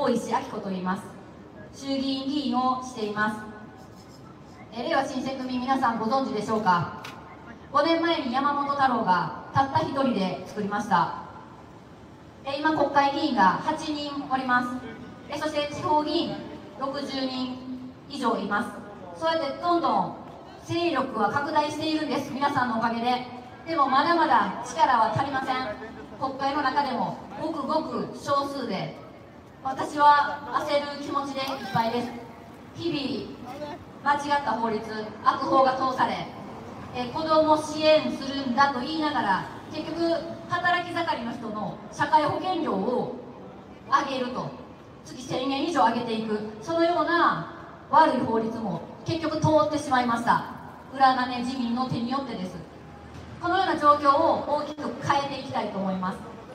大石明子と言います。衆議院議員をしています。れいわ新選組、皆さんご存知でしょうか。5年前に山本太郎がたった一人で作りました。今国会議員が8人おります。そして地方議員60人以上います。そうやってどんどん勢力は拡大しているんです、皆さんのおかげで。でもまだまだ力は足りません。国会の中でもごくごく少数で、私は焦る気持ちでいっぱいです。日々間違った法律、悪法が通され、子ども支援するんだと言いながら、結局働き盛りの人の社会保険料を上げると、月1000円以上上げていく、そのような悪い法律も結局通ってしまいました。裏金自民の手によってです。このような状況を大きく変えていきたいと思います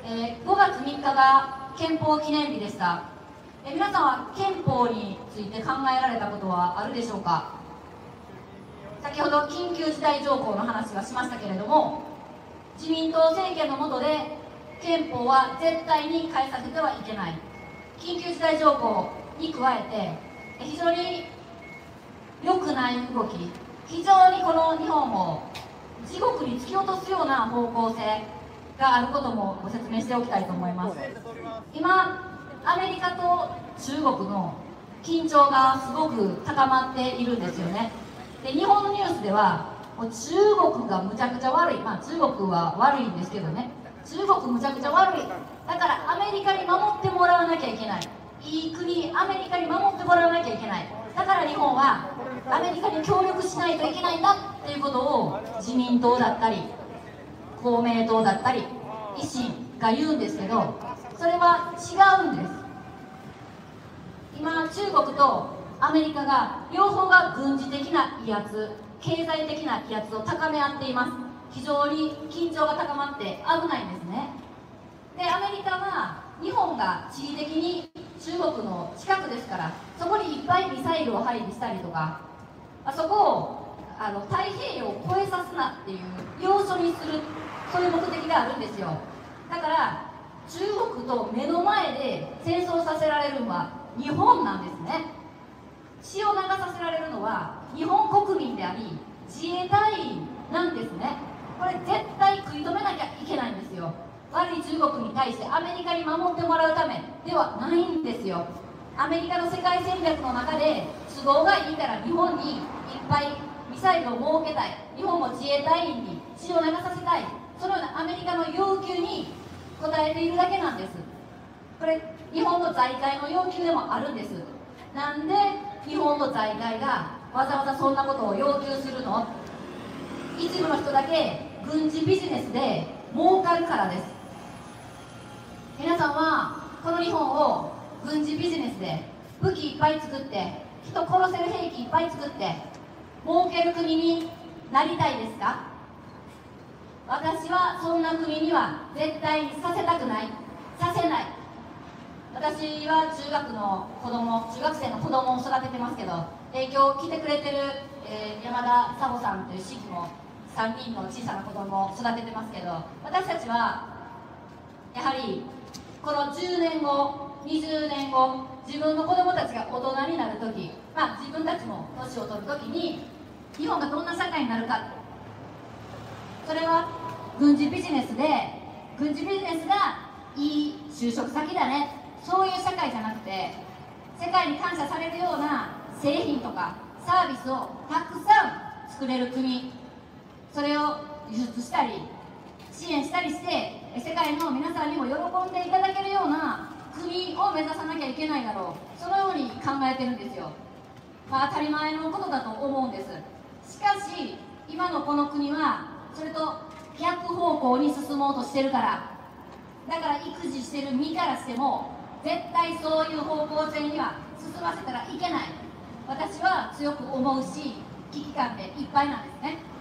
。5月3日が憲法記念日でした。皆さんは憲法について考えられたことはあるでしょうか。先ほど緊急事態条項の話はしましたけれども、自民党政権の下で憲法は絶対に変えさせてはいけない、緊急事態条項に加えて非常に良くない動き、非常にこの日本を地獄に突き落とすような方向性があることもご説明しておきたいと思います。今アメリカと中国の緊張がすごく高まっているんですよね。で、日本のニュースではもう中国がむちゃくちゃ悪い、中国は悪いんですけどね、中国むちゃくちゃ悪い、だからアメリカに守ってもらわなきゃいけない、いい国アメリカに守ってもらわなきゃいけない、だから日本はアメリカに協力しないといけないんだっていうことを自民党だったり公明党だったり維新が言うんですけど、それは違うんです。今中国とアメリカが両方が軍事的な威圧、経済的な威圧を高め合っています。非常に緊張が高まって危ないんですね。で、アメリカは日本が地理的に中国の近くですから、そこにいっぱいミサイルを配備したりとか、そこを太平洋を越えさすなっていう要所にする、そういう目的があるんですよ。だから中国と目の前で戦争させられるのは日本なんですね。血を流させられるのは日本国民であり自衛隊員なんですね。これ絶対食い止めなきゃいけないんですよ。悪い中国に対してアメリカに守ってもらうためではないんですよ。アメリカの世界戦略の中で都合がいいから日本にいっぱいミサイルを設けたい、日本も自衛隊員に血を流させたい、そのようなアメリカの要求に応えているだけなんです。これ日本の財界の要求でもあるんです。なんで日本の財界がわざわざそんなことを要求するの？一部の人だけ軍事ビジネスで儲かるからです。皆さんはこの日本を軍事ビジネスで武器いっぱい作って人殺せる兵器いっぱい作って儲ける国になりたいですか？私はそんな国には絶対にさせたくない、させない。私は中学生の子供を育ててますけど、今日来てくれてる、山田佐保さんという市議も3人の小さな子供を育ててますけど、私たちはやはりこの10年後20年後自分の子供たちが大人になるとき、自分たちも年を取るときに日本がどんな社会になるか、それは軍事ビジネスで、軍事ビジネスがいい就職先だね、そういう社会じゃなくて、世界に感謝されるような製品とかサービスをたくさん作れる国、それを輸出したり支援したりして世界の皆さんにも喜んでいただけるような国を目指さなきゃいけないだろう、そのように考えてるんですよ。当たり前のことだと思うんです。しかし今のこの国はそれと逆方向に進もうとしてるから、だから育児してる身からしても絶対そういう方向性には進ませたらいけない、私は強く思うし危機感でいっぱいなんですね。